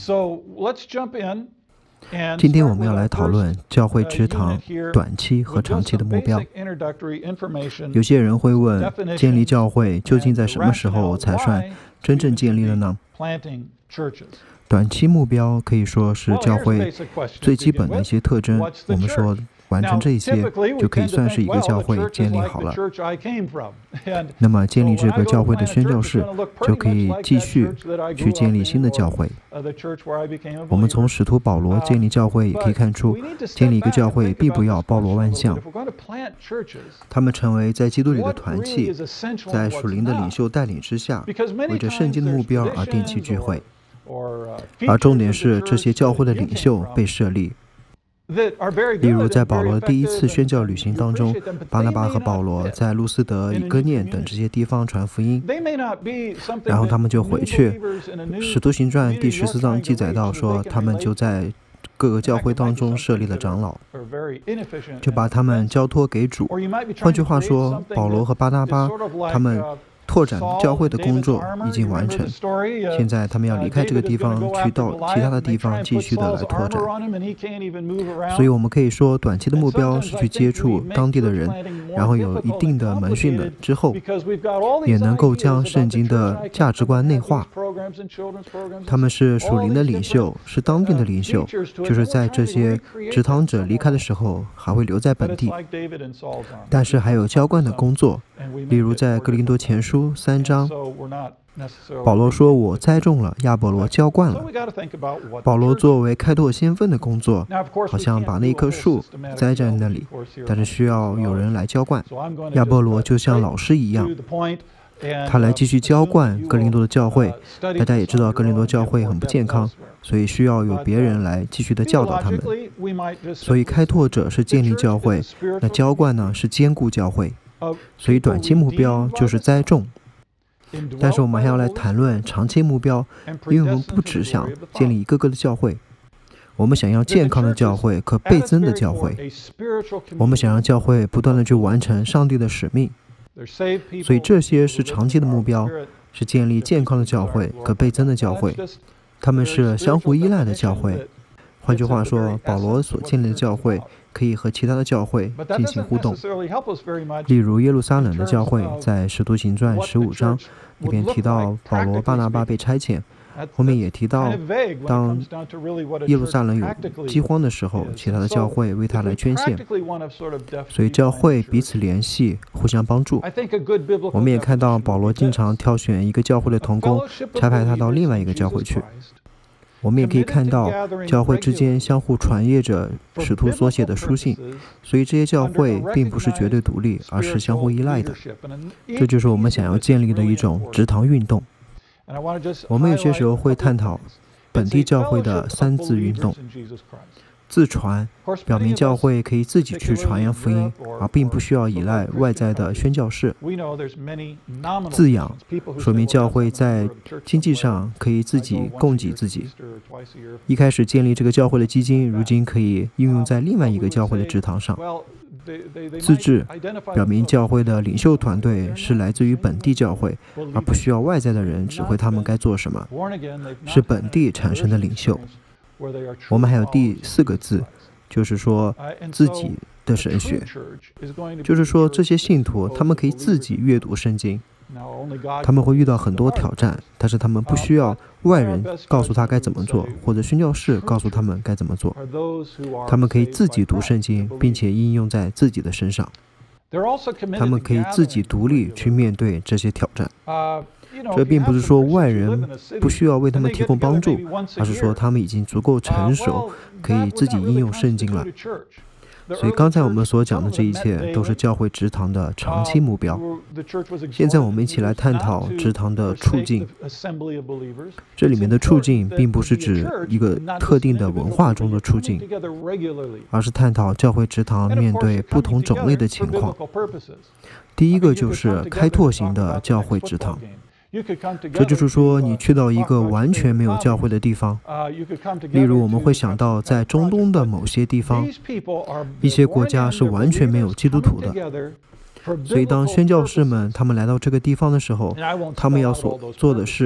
今天我们要来讨论教会职堂短期和长期的目标。有些人会问，建立教会究竟在什么时候才算真正建立了呢？短期目标可以说是教会最基本的一些特征。我们说完成这一些，就可以算是一个教会建立好了。那么建立这个教会的宣教士，就可以继续去建立新的教会。我们从使徒保罗建立教会也可以看出，建立一个教会并不要包罗万象。他们成为在基督里的团契，在属灵的领袖带领之下，为着圣经的目标而定期聚会。而重点是这些教会的领袖被设立。例如在保罗的第一次宣教旅行当中，巴拿巴和保罗在路斯德、以哥念等这些地方传福音，然后他们就回去。使徒行传第14章记载到说，他们就在各个教会当中设立了长老，就把他们交托给主。换句话说，保罗和巴拿巴他们拓展教会的工作已经完成，现在他们要离开这个地方，去到其他的地方继续的来拓展。所以我们可以说，短期的目标是去接触当地的人，然后有一定的门训了之后，也能够将圣经的价值观内化。他们是属灵的领袖，是当地的领袖，就是在这些职堂者离开的时候还会留在本地，但是还有浇灌的工作。例如在哥林多前书3章，保罗说，我栽种了，亚波罗浇灌了。保罗作为开拓先锋的工作，好像把那棵树栽在那里，但是需要有人来浇灌。亚波罗就像老师一样，他来继续浇灌哥林多的教会。大家也知道哥林多教会很不健康，所以需要有别人来继续的教导他们。所以开拓者是建立教会，那浇灌呢是坚固教会。所以短期目标就是栽种，但是我们还要来谈论长期目标，因为我们不只想建立一个个的教会，我们想要健康的教会，可倍增的教会。我们想让教会不断的去完成上帝的使命，所以这些是长期的目标，是建立健康的教会，可倍增的教会。他们是相互依赖的教会。换句话说，保罗所建立的教会可以和其他的教会进行互动。例如耶路撒冷的教会在使徒行传15章里面提到保罗、巴拿巴被差遣，后面也提到当耶路撒冷有饥荒的时候，其他的教会为他来捐献。所以教会彼此联系，互相帮助。我们也看到保罗经常挑选一个教会的同工，差派他到另外一个教会去。我们也可以看到教会之间相互传阅着使徒所写的书信，所以这些教会并不是绝对独立，而是相互依赖的。这就是我们想要建立的一种职堂运动。我们有些时候会探讨本地教会的3自运动。自传表明教会可以自己去传扬福音，而并不需要依赖外在的宣教士。自养说明教会在经济上可以自己供给自己。一开始建立这个教会的基金，如今可以应用在另外一个教会的职堂上。自治表明教会的领袖团队是来自于本地教会，而不需要外在的人指挥他们该做什么，是本地产生的领袖。我们还有第4个字，就是说自己的神学，就是说这些信徒他们可以自己阅读圣经，他们会遇到很多挑战，但是他们不需要外人告诉他该怎么做，或者宣教士告诉他们该怎么做，他们可以自己读圣经，并且应用在自己的身上，他们可以自己独立去面对这些挑战。这并不是说外人不需要为他们提供帮助，而是说他们已经足够成熟，可以自己应用圣经了。所以刚才我们所讲的这一切都是教会职堂的长期目标。现在我们一起来探讨职堂的处境。这里面的处境并不是指一个特定的文化中的处境，而是探讨教会职堂面对不同种类的情况。第一个就是开拓型的教会职堂。这就是说，你去到一个完全没有教会的地方，例如我们会想到在中东的某些地方，一些国家是完全没有基督徒的。所以当宣教士们他们来到这个地方的时候，他们要所做的是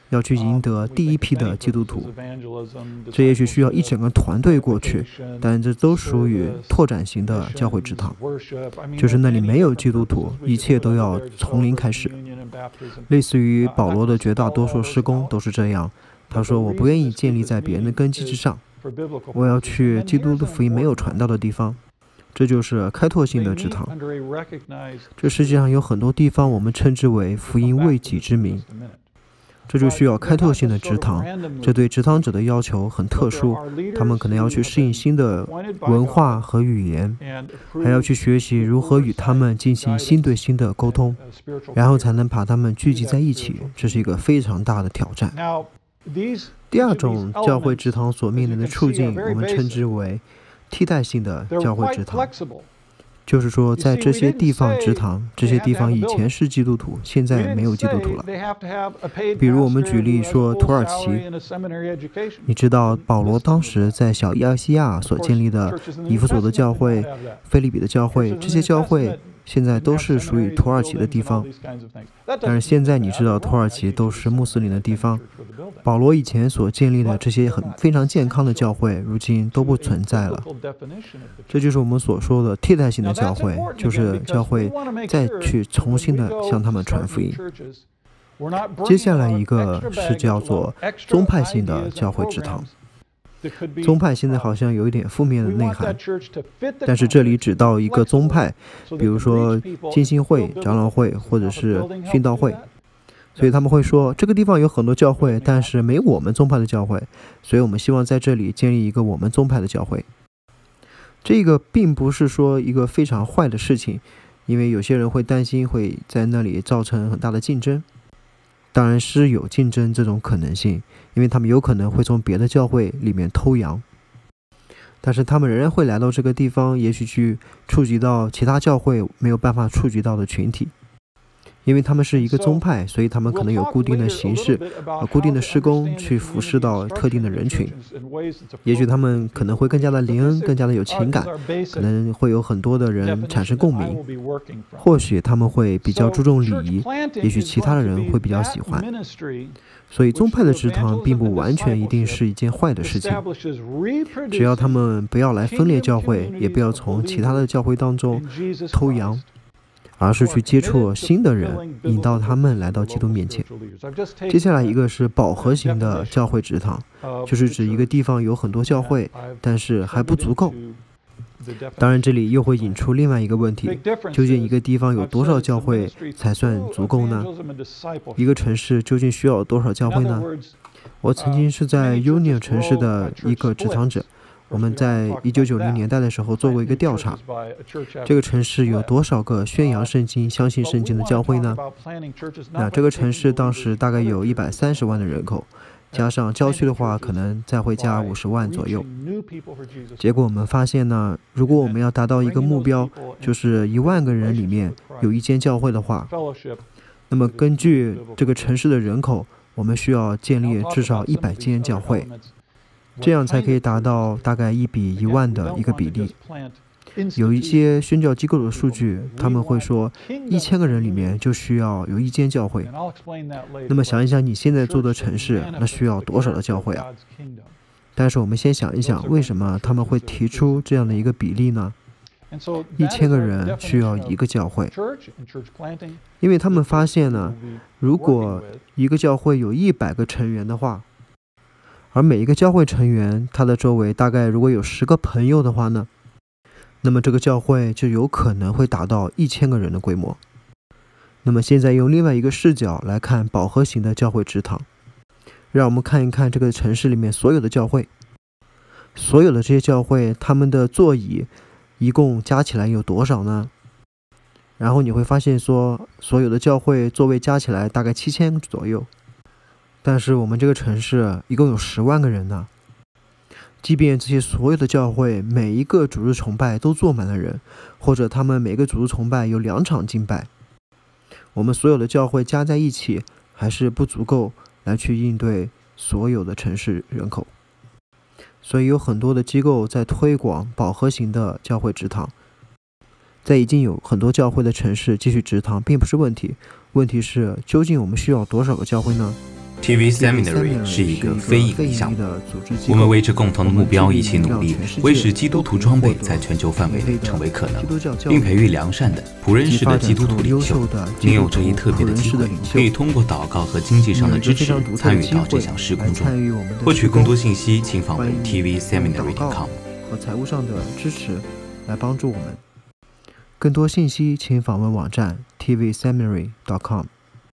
要去赢得第一批的基督徒。这也许需要一整个团队过去，但这都属于拓展型的教会职堂，就是那里没有基督徒，一切都要从零开始。类似于保罗的绝大多数事工都是这样。他说：“我不愿意建立在别人的根基之上，我要去基督的福音没有传到的地方。”这就是开拓性的职堂。这世界上有很多地方我们称之为福音为己之名，这就需要开拓性的职堂。这对职堂者的要求很特殊，他们可能要去适应新的文化和语言，还要去学习如何与他们进行心对心的沟通，然后才能把他们聚集在一起。这是一个非常大的挑战。第二种教会职堂所面临的处境，我们称之为替代性的教会职堂，就是说，在这些地方职堂，这些地方以前是基督徒，现在没有基督徒了。比如我们举例说土耳其，你知道保罗当时在小亚细亚所建立的以弗所的教会、腓立比的教会，这些教会现在都是属于土耳其的地方。但是现在你知道土耳其都是穆斯林的地方，保罗以前所建立的这些非常健康的教会，如今都不存在了。这就是我们所说的替代性的教会，就是教会再去重新的向他们传福音。接下来一个是叫做宗派性的教会职堂。宗派现在好像有一点负面的内涵，但是这里指到一个宗派，比如说浸信会、长老会或者是殉道会，所以他们会说这个地方有很多教会，但是没有我们宗派的教会，所以我们希望在这里建立一个我们宗派的教会。这个并不是说一个非常坏的事情，因为有些人会担心会在那里造成很大的竞争。当然是有竞争这种可能性，因为他们有可能会从别的教会里面偷羊，但是他们仍然会来到这个地方，也许去触及到其他教会没有办法触及到的群体。因为他们是一个宗派，所以他们可能有固定的形式和固定的事工去服侍到特定的人群。也许他们可能会更加的灵恩，更加的有情感，可能会有很多的人产生共鸣。或许他们会比较注重礼仪，也许其他的人会比较喜欢。所以宗派的职堂并不完全一定是一件坏的事情，只要他们不要来分裂教会，也不要从其他的教会当中偷羊，而是去接触新的人，引导他们来到基督面前。接下来一个是饱和型的教会职堂，就是指一个地方有很多教会，但是还不足够。当然这里又会引出另外一个问题，究竟一个地方有多少教会才算足够呢？一个城市究竟需要多少教会呢？我曾经是在 Union 城市的一个职堂者，我们在1990年代的时候做过一个调查，这个城市有多少个宣扬圣经、相信圣经的教会呢？那这个城市当时大概有130万的人口，加上郊区的话，可能再会加50万左右。结果我们发现呢，如果我们要达到一个目标，就是1万个人里面有一间教会的话，那么根据这个城市的人口，我们需要建立至少100间教会。这样才可以达到大概1比1万的一个比例。有一些宣教机构的数据，他们会说1000个人里面就需要有1间教会。那么想一想你现在住的城市，那需要多少的教会啊？但是我们先想一想，为什么他们会提出这样的一个比例呢？1000个人需要1个教会，因为他们发现呢，如果一个教会有100个成员的话，而每一个教会成员，他的周围大概如果有10个朋友的话呢，那么这个教会就有可能会达到1000个人的规模。那么现在用另外一个视角来看饱和型的教会职堂，让我们看一看这个城市里面所有的教会，所有的这些教会，他们的座椅一共加起来有多少呢？然后你会发现说，所有的教会座位加起来大概7000左右。但是我们这个城市一共有10万个人呢，即便这些所有的教会每一个主日崇拜都坐满了人，或者他们每个主日崇拜有2场敬拜，我们所有的教会加在一起还是不足够来去应对所有的城市人口。所以有很多的机构在推广饱和型的教会职堂，在已经有很多教会的城市继续职堂并不是问题，问题是究竟我们需要多少个教会呢？ TV Seminary 是一个非盈利项目，我们为着共同的目标一起努力，为使基督徒装备在全球范围内成为可能，并培育良善的仆人式的基督徒领袖。您有这一特别的机会，可以通过祷告和经济上的支持参与到这项事工中。获取更多信息，请访问 tvseminary.com。 和财务上的支持来帮助我们。更多信息请访问网站 tvseminary.com。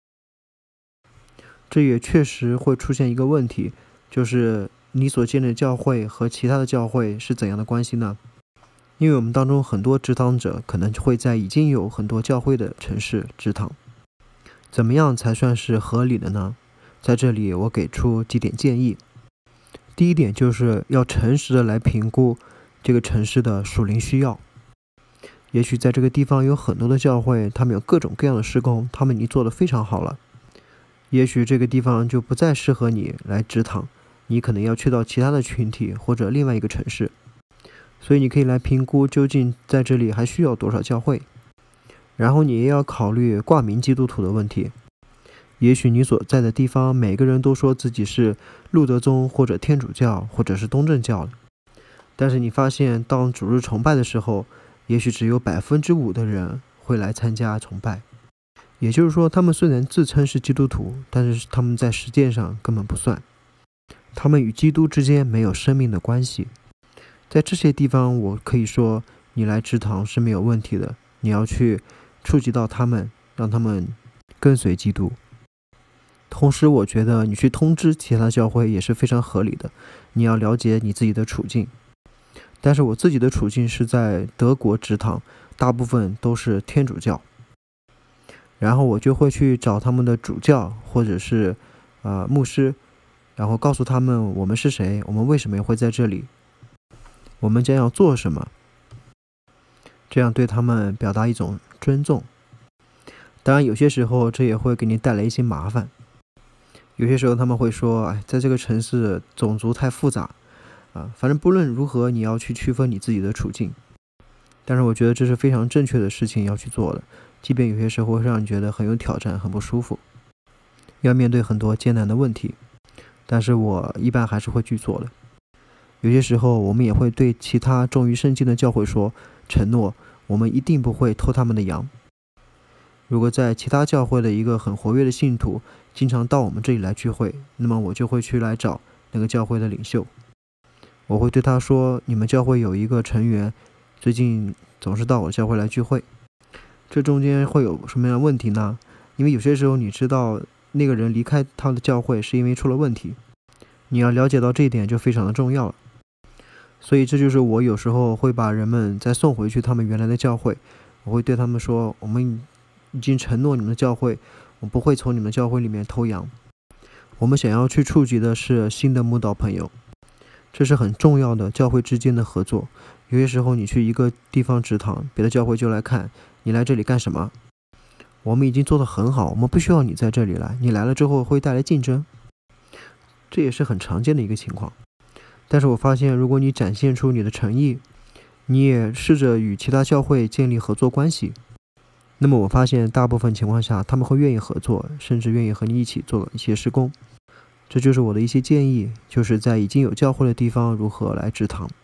这也确实会出现一个问题，就是你所建立的教会和其他的教会是怎样的关系呢？因为我们当中很多植堂者可能会在已经有很多教会的城市植堂，怎么样才算是合理的呢？在这里我给出几点建议。第一点就是要诚实的来评估这个城市的属灵需要。也许在这个地方有很多的教会，他们有各种各样的事工，他们已经做得非常好了。也许这个地方就不再适合你来植堂，你可能要去到其他的群体或者另外一个城市。所以你可以来评估究竟在这里还需要多少教会。然后你也要考虑挂名基督徒的问题。也许你所在的地方每个人都说自己是路德宗或者天主教或者是东正教，但是你发现当主日崇拜的时候，也许只有5%的人会来参加崇拜。也就是说，他们虽然自称是基督徒，但是他们在实践上根本不算，他们与基督之间没有生命的关系。在这些地方，我可以说你来植堂是没有问题的，你要去触及到他们，让他们跟随基督。同时我觉得你去通知其他教会也是非常合理的，你要了解你自己的处境。但是我自己的处境是在德国植堂，大部分都是天主教，然后我就会去找他们的主教或者是牧师，然后告诉他们我们是谁，我们为什么会在这里，我们将要做什么，这样对他们表达一种尊重。当然有些时候这也会给你带来一些麻烦，有些时候他们会说在这个城市种族太复杂反正不论如何你要去区分你自己的处境。但是我觉得这是非常正确的事情要去做的，即便有些时候会让你觉得很有挑战，很不舒服，要面对很多艰难的问题，但是我一般还是会去做的。有些时候我们也会对其他忠于圣经的教会说，承诺我们一定不会偷他们的羊。如果在其他教会的一个很活跃的信徒经常到我们这里来聚会，那么我就会去来找那个教会的领袖，我会对他说，你们教会有一个成员最近总是到我教会来聚会，这中间会有什么样的问题呢？因为有些时候你知道那个人离开他的教会是因为出了问题，你要了解到这一点就非常的重要了。所以这就是我有时候会把人们再送回去他们原来的教会，我会对他们说，我们已经承诺你们的教会，我不会从你们教会里面偷羊。我们想要去触及的是新的慕道朋友，这是很重要的教会之间的合作。有些时候你去一个地方植堂，别的教会就来看你来这里干什么，我们已经做得很好，我们不需要你在这里来，你来了之后会带来竞争，这也是很常见的一个情况。但是我发现如果你展现出你的诚意，你也试着与其他教会建立合作关系，那么我发现大部分情况下他们会愿意合作，甚至愿意和你一起做一些事工。这就是我的一些建议，就是在已经有教会的地方如何来植堂。